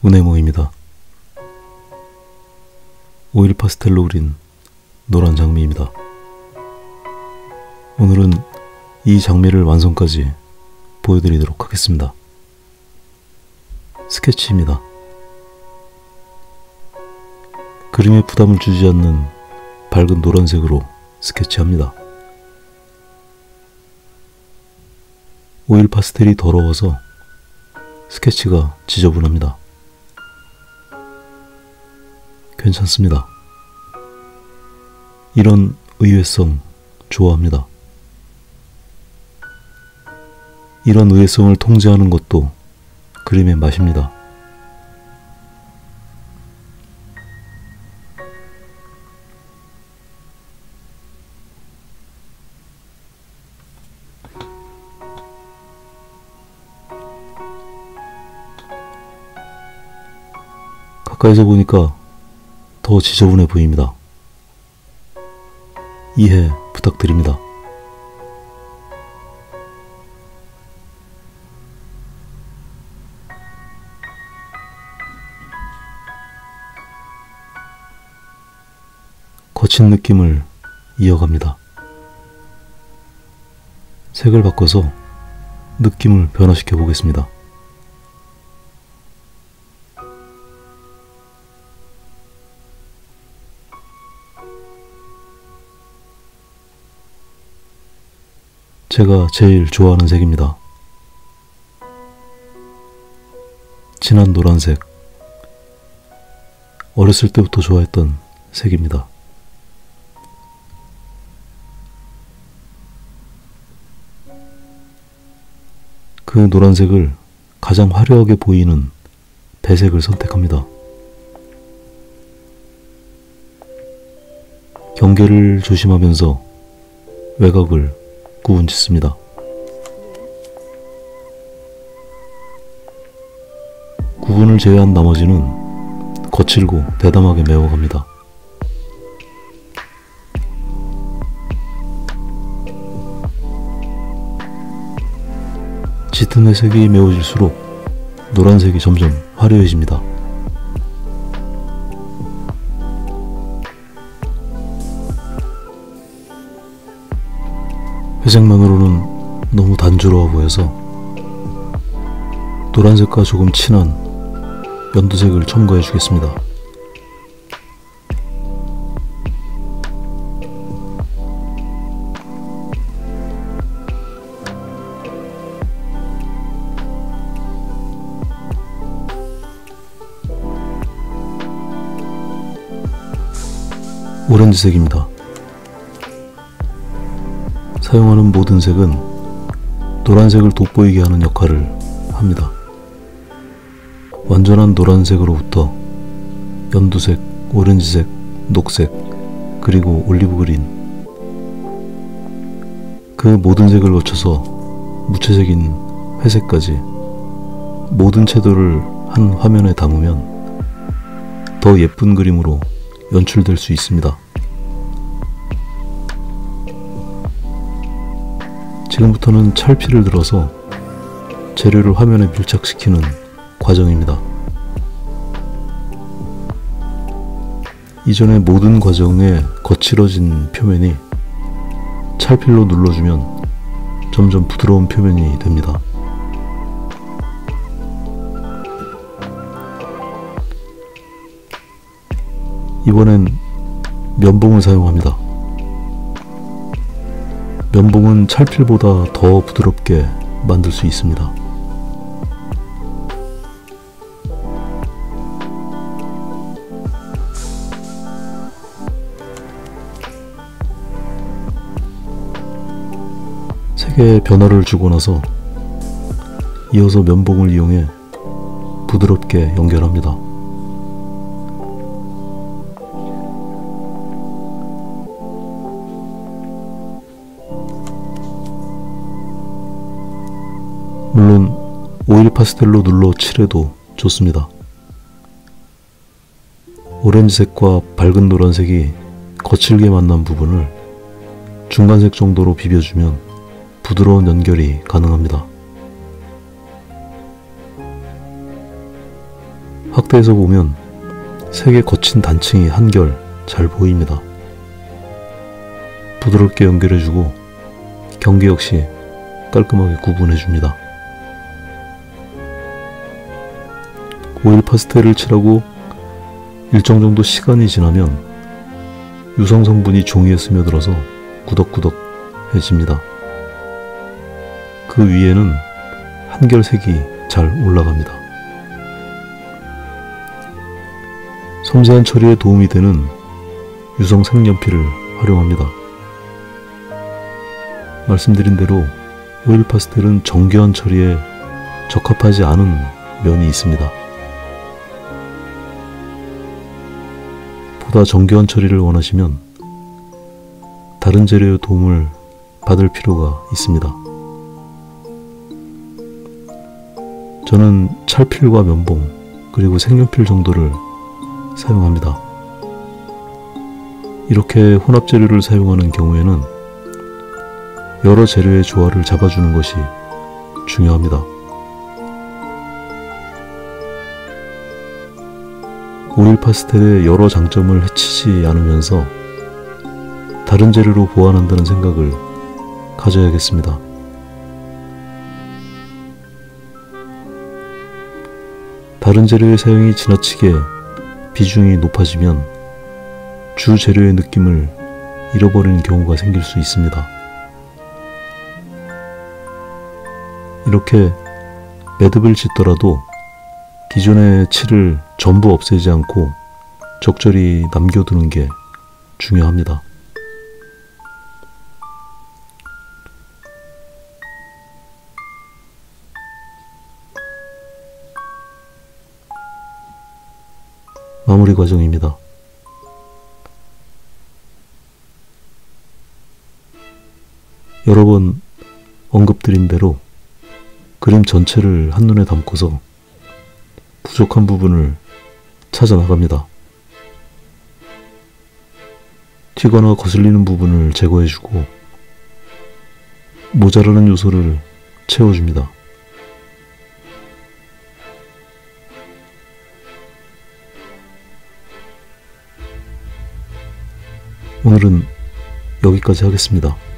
우네모입니다. 오일 파스텔로 그린 노란 장미입니다. 오늘은 이 장미를 완성까지 보여드리도록 하겠습니다. 스케치입니다. 그림에 부담을 주지 않는 밝은 노란색으로 스케치합니다. 오일 파스텔이 더러워서 스케치가 지저분합니다. 괜찮습니다. 이런 의외성 좋아합니다. 이런 의외성을 통제하는 것도 그림의 맛입니다. 가까이서 보니까 더 지저분해 보입니다. 이해 부탁드립니다. 거친 느낌을 이어갑니다. 색을 바꿔서 느낌을 변화시켜 보겠습니다. 제가 제일 좋아하는 색입니다. 진한 노란색. 어렸을 때부터 좋아했던 색입니다. 그 노란색을 가장 화려하게 보이는 배색을 선택합니다. 경계를 조심하면서 외곽을 구분 짓습니다. 구분을 제외한 나머지는 거칠고 대담하게 메워갑니다. 짙은 회색이 메워질수록 노란색이 점점 화려해집니다. 회색만으로는 너무 단조로워 보여서 노란색과 조금 진한 연두색을 첨가해 주겠습니다. 오렌지색입니다. 사용하는 모든 색은 노란색을 돋보이게 하는 역할을 합니다. 완전한 노란색으로부터 연두색, 오렌지색, 녹색, 그리고 올리브 그린, 그 모든 색을 거쳐서 무채색인 회색까지 모든 채도를 한 화면에 담으면 더 예쁜 그림으로 연출될 수 있습니다. 지금부터는 찰피를 들어서 재료를 화면에 밀착시키는 과정입니다. 이전의 모든 과정의 거칠어진 표면이 찰필로 눌러주면 점점 부드러운 표면이 됩니다. 이번엔 면봉을 사용합니다. 면봉은 찰필보다 더 부드럽게 만들 수 있습니다. 색의 변화를 주고 나서 이어서 면봉을 이용해 부드럽게 연결합니다. 물론 오일 파스텔로 눌러 칠해도 좋습니다. 오렌지색과 밝은 노란색이 거칠게 만난 부분을 중간색 정도로 비벼주면 부드러운 연결이 가능합니다. 확대해서 보면 색의 거친 단층이 한결 잘 보입니다. 부드럽게 연결해주고 경계 역시 깔끔하게 구분해줍니다. 오일 파스텔을 칠하고 일정 정도 시간이 지나면 유성 성분이 종이에 스며들어서 꾸덕꾸덕해집니다. 그 위에는 한결 색이 잘 올라갑니다. 섬세한 처리에 도움이 되는 유성 색연필을 활용합니다. 말씀드린 대로 오일 파스텔은 정교한 처리에 적합하지 않은 면이 있습니다. 보다 정교한 처리를 원하시면 다른 재료의 도움을 받을 필요가 있습니다. 저는 찰필과 면봉 그리고 색연필 정도를 사용합니다. 이렇게 혼합 재료를 사용하는 경우에는 여러 재료의 조화를 잡아주는 것이 중요합니다. 오일 파스텔의 여러 장점을 해치지 않으면서 다른 재료로 보완한다는 생각을 가져야겠습니다. 다른 재료의 사용이 지나치게 비중이 높아지면 주 재료의 느낌을 잃어버리는 경우가 생길 수 있습니다. 이렇게 매듭을 짓더라도 기존의 칠을 전부 없애지 않고 적절히 남겨두는 게 중요합니다. 마무리 과정입니다. 여러 번 언급드린 대로 그림 전체를 한눈에 담고서 부족한 부분을 찾아 나갑니다. 튀거나 거슬리는 부분을 제거해주고 모자라는 요소를 채워줍니다. 오늘은 여기까지 하겠습니다.